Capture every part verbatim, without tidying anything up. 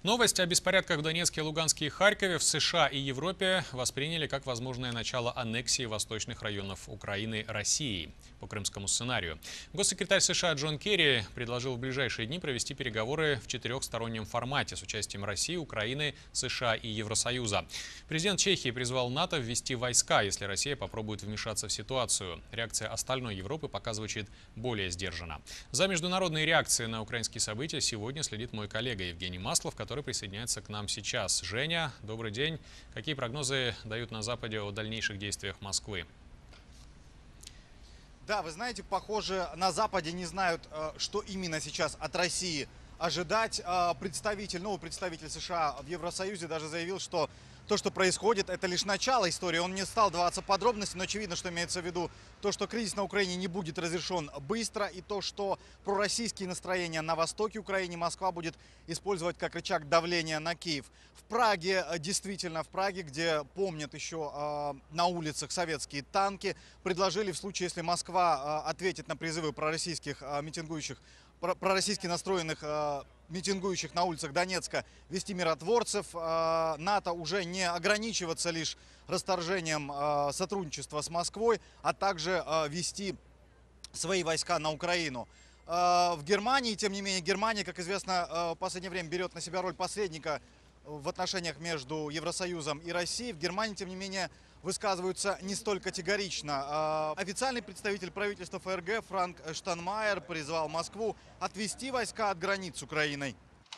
Новость о беспорядках в Донецке, Луганске и Харькове в США и Европе восприняли как возможное начало аннексии восточных районов Украины Россией по крымскому сценарию. Госсекретарь США Джон Керри предложил в ближайшие дни провести переговоры в четырехстороннем формате с участием России, Украины, США и Евросоюза. Президент Чехии призвал НАТО ввести войска, если Россия попробует вмешаться в ситуацию. Реакция остальной Европы пока звучит более сдержанно. За международной реакцией на украинские события сегодня следит мой коллега Евгений Маслов, который присоединяется к нам сейчас. Женя, добрый день. Какие прогнозы дают на Западе о дальнейших действиях Москвы? Да, вы знаете, похоже, на Западе не знают, что именно сейчас от России ожидать. Представитель, новый представитель США в Евросоюзе даже заявил, что то, что происходит, это лишь начало истории. Он не стал даваться подробности, но очевидно, что имеется в виду то, что кризис на Украине не будет разрешен быстро, и то, что пророссийские настроения на востоке Украины Москва будет использовать как рычаг давления на Киев. В Праге, действительно, в Праге, где помнят еще э, на улицах советские танки, предложили в случае, если Москва э, ответит на призывы пророссийских э, митингующих, пророссийски настроенных э, митингующих на улицах Донецка, вести миротворцев. Э, НАТО уже не ограничиваться лишь расторжением э, сотрудничества с Москвой, а также э, вести свои войска на Украину. Э, в Германии, тем не менее, Германия, как известно, э, в последнее время берет на себя роль посредника в отношениях между Евросоюзом и Россией. В Германии, тем не менее, высказываются не столь категорично. Официальный представитель правительства ФРГ Франк Штайнмайер призвал Москву отвести войска от границ с Украиной.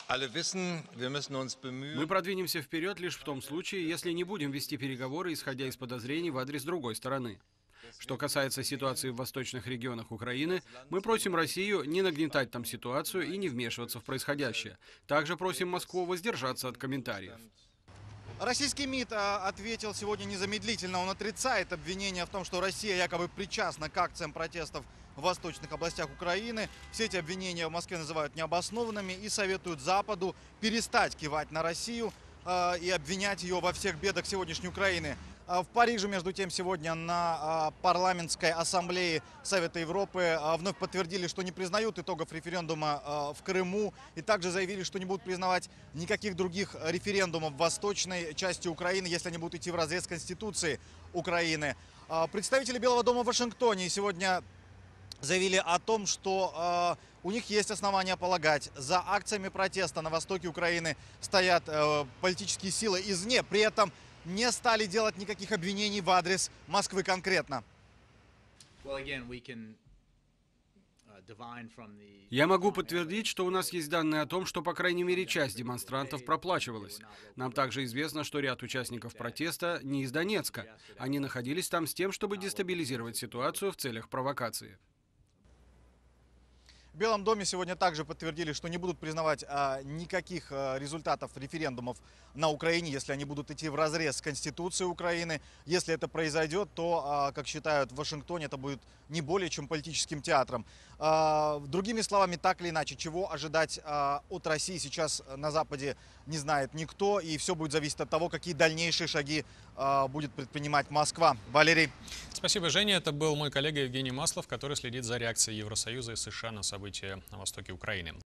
Мы продвинемся вперед лишь в том случае, если не будем вести переговоры, исходя из подозрений в адрес другой стороны. Что касается ситуации в восточных регионах Украины, мы просим Россию не нагнетать там ситуацию и не вмешиваться в происходящее. Также просим Москву воздержаться от комментариев. Российский МИД ответил сегодня незамедлительно. Он отрицает обвинения в том, что Россия якобы причастна к акциям протестов в восточных областях Украины. Все эти обвинения в Москве называют необоснованными и советуют Западу перестать кивать на Россию и обвинять ее во всех бедах сегодняшней Украины. В Париже, между тем, сегодня на парламентской ассамблее Совета Европы вновь подтвердили, что не признают итогов референдума в Крыму, и также заявили, что не будут признавать никаких других референдумов в восточной части Украины, если они будут идти вразрез с Конституцией Украины. Представители Белого дома в Вашингтоне сегодня заявили о том, что э, у них есть основания полагать, за акциями протеста на востоке Украины стоят э, политические силы извне, при этом не стали делать никаких обвинений в адрес Москвы конкретно. Я могу подтвердить, что у нас есть данные о том, что, по крайней мере, часть демонстрантов проплачивалась. Нам также известно, что ряд участников протеста не из Донецка. Они находились там с тем, чтобы дестабилизировать ситуацию в целях провокации. В Белом доме сегодня также подтвердили, что не будут признавать а, никаких а, результатов референдумов на Украине, если они будут идти вразрез с Конституцией Украины. Если это произойдет, то, а, как считают в Вашингтоне, это будет не более чем политическим театром. А, другими словами, так или иначе, чего ожидать а, от России сейчас на Западе не знает никто. И все будет зависеть от того, какие дальнейшие шаги а, будет предпринимать Москва. Валерий. Спасибо, Женя. Это был мой коллега Евгений Маслов, который следит за реакцией Евросоюза и США на события на востоке Украины.